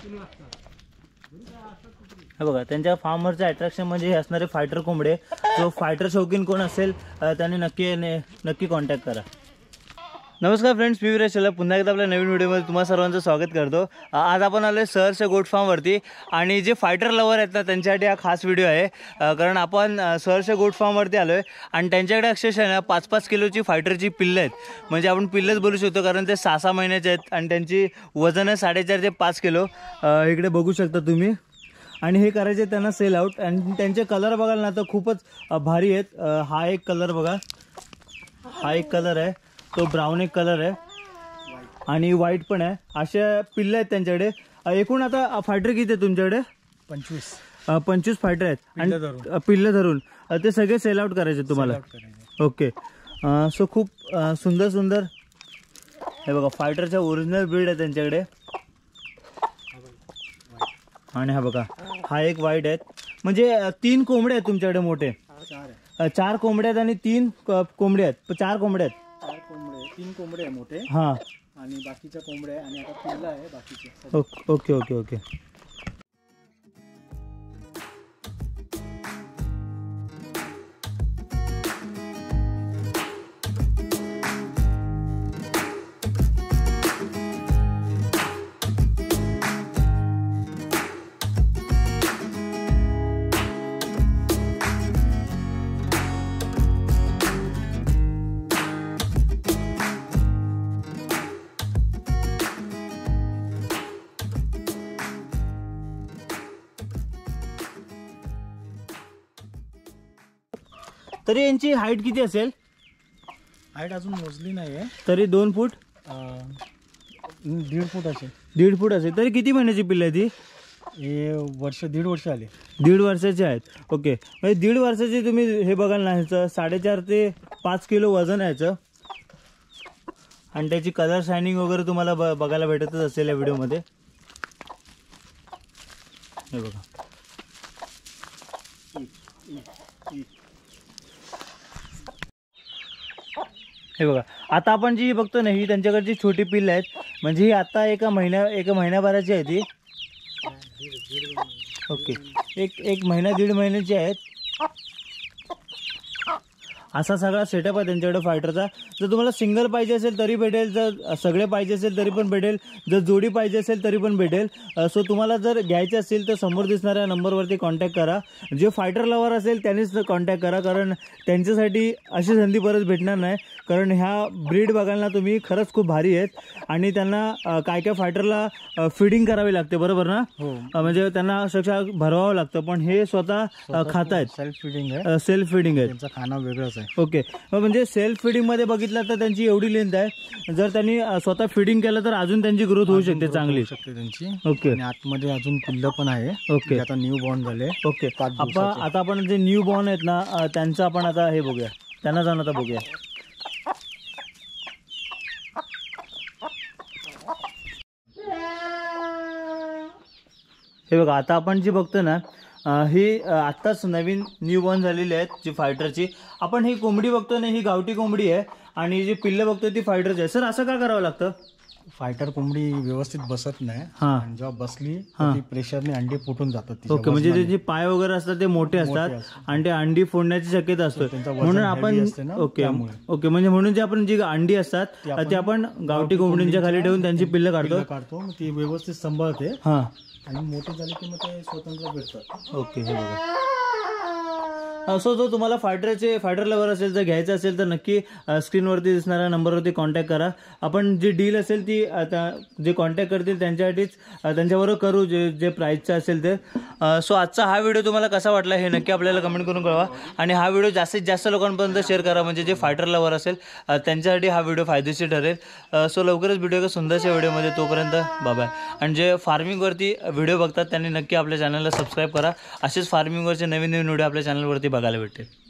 हे बघा, त्यांच्या फार्मवरचं अट्रॅक्शन म्हणजे हे असणारे फायटर कोंबडे. जो फायटर शौकीन कोण असेल त्यांनी नक्की कॉन्टॅक्ट करा. नमस्कार फ्रेंड्स, मी विराज चला पुन्हा एकदा आपल्या नवीन व्हिडिओमध्ये तुम्हा सर्वांचं स्वागत करतो. आज आपण आलो आहे सहर्ष गोट फार्मवरती आणि जे फायटर लवर आहेत ना त्यांच्यासाठी हा खास व्हिडिओ आहे. कारण आपण सहर्ष गोट फार्मवरती आलो आहे आणि त्यांच्याकडे अक्षरशः ना 5-5 किलोची फायटरची पिल्लं आहेत. म्हणजे आपण पिल्लंच बोलू शकतो कारण ते 6-6 महिन्याचे आहेत आणि त्यांची वजन आहे 4.5 ते 5 किलो. इकडे बघू शकता तुम्ही. आणि हे करायचे त्यांना सेल आउट. आणि त्यांचे कलर बघाल ना तर खूपच भारी आहेत. हा एक कलर बघा, हा एक कलर आहे, तो ब्राऊन एक कलर आहे आणि व्हाईट पण आहे. अशा पिल्लं आहेत त्यांच्याकडे. एकूण आता फायटर किती आहेत तुमच्याकडे? 25 फायटर आहेत आणि पिल्लं धरून ते सगळे सेल आउट करायचे तुम्हाला. ओके. सो खूप सुंदर हे बघा, फायटरच्या ओरिजिनल ब्रीड आहे त्यांच्याकडे. आणि हा बघा, हा एक व्हाईट आहेत. म्हणजे 3 कोंबडे आहेत तुमच्याकडे मोठे? 4 कोंबडे आहेत आणि 3 कोंबडे आहेत. 4 कोंबडे आहेत. 3 कोंबडे आहे मोठे. हा, आणि बाकीच्या कोंबड्या आणि आता पिल्लं आहे बाकीचे. Okay okay okay. तरी यांची हाईट किती असेल? हाईट अजून मोजली नाही आहे. तरी 2 फूट 1.5 फूट असेल. 1.5 फूट असेल. तरी किती महिन्याची पिल्लं आहे ती? हे 1.5 वर्ष आले. 1.5 वर्षाचे आहेत. ओके. म्हणजे 1.5 वर्षाचे तुम्ही हे बघाल ना, ह्याचं 4.5 ते 5 किलो वजन आहे ह्याचं. आणि त्याची कलर शायनिंग वगैरे तुम्हाला बघायला भेटतच असेल या व्हिडिओमध्ये. हे बघा, हे बघा. आता आपण जी बघतो ना ही त्यांच्याकडची छोटी पिल्लं आहेत. म्हणजे ही आता एका महिन्याभराची आहे ती. ओके. एक महिना 1.5 महिन्याची आहेत. असा सगळा सेटअप आहे त्यांच्याकडे फायटरचा. जर तुम्हाला सिंगल पाहिजे असेल तरी भेटेल, जर सगळे पाहिजे असेल तरी पण भेटेल, जर जोडी पाहिजे असेल तरी पण भेटेल. सो तुम्हाला जर घ्यायचे असेल तर समोर दिसणाऱ्या नंबरवरती कॉन्टॅक्ट करा. जे फायटर लवर असेल त्यांनीच कॉन्टॅक्ट करा, कारण त्यांच्यासाठी अशी संधी परत भेटणार नाही. कारण ह्या ब्रीड बघायला तुम्ही खरंच खूप भारी आहेत. आणि त्यांना काय फायटरला फिडिंग करावी लागते, बरोबर ना? म्हणजे त्यांना अक्षरशः भरवावं लागतं, पण हे स्वतः खात आहेत. सेल्फ फिडिंग आहे. सेल्फ फिडिंग आहे. त्यांचं खाणं वेगळंच आहे. ओके. म्हणजे सेल्फ फिडिंग मध्ये बघितलं तर त्यांची एवढी लेंथ आहे. जर त्यांनी स्वतः फिडिंग केलं तर अजून त्यांची ग्रोथ होऊ शकते चांगली. त्यांची. ओके. आणि आतमध्ये अजून पिल्लं पण आहे. ओके. आता न्यू बॉर्न झाले. ओके. आता आपण जे न्यू बॉर्न आहेत ना त्यांचं आपण आता हे बघूया, त्यांना जाऊन आता बघूया. हे बघा, आता आपण जी बघतो ना ही आत्ताच नवीन न्यू बॉर्न झालेली आहेत जी फायटरची. आपण ही कोंबडी बघतो ना ही गावठी कोंबडी आहे आणि जी पिल्लं बघतो ती फायटरची आहे. सर, असं का करावं लागतं? फायटर कोंबडी व्यवस्थित बसत नाही. हां. आणि जेव्हा बसली ती प्रेशरने अंडी फुटून जातात. ओके. म्हणजे त्याचे पाय वगैरे असतात ते मोठे असतात आणि ते अंडी फोडण्याची शक्यता असते. म्हणून आपण ओके ओके म्हणजे म्हणून जे आपण जी अंडी असतात ते आपण गावठी कोंबडींच्या खाली ठेवून त्यांची पिल्लं काढतो. ती व्यवस्थित सांभाळते. हां. आणि मोठे झाले की मग ते स्वतंत्र भेटतात. ओके. हे बघा. सो जो तुम्हाला फायटर लवर असेल, जर घ्यायचं असेल तर नक्की स्क्रीनवरती दिसणाऱ्या नंबरवरती कॉन्टॅक्ट करा. आपण जी डील असेल ती आता जे कॉन्टॅक्ट करतील त्यांच्यासाठीच त्यांच्याबरोबर करू, जे प्राईसचं असेल ते. सो आजचा हा व्हिडिओ तुम्हाला कसा वाटला हे नक्की आपल्याला कमेंट करून कळवा. आणि हा व्हिडिओ जास्तीत जास्त लोकांपर्यंत शेअर करा, म्हणजे जे फायटर लवर असेल त्यांच्यासाठी हा व्हिडिओ फायदेशीर ठरेल. सो लवकरच व्हिडिओ एका सुंदरशा व्हिडिओमध्ये. तोपर्यंत बाय. आणि जे फार्मिंगवरती व्हिडिओ बघतात त्यांनी नक्की आपल्या चॅनलला सबस्क्राईब करा. असेच फार्मिंगवरचे नवीन व्हिडिओ आपल्या चॅनलवरती बघायला भेटतील.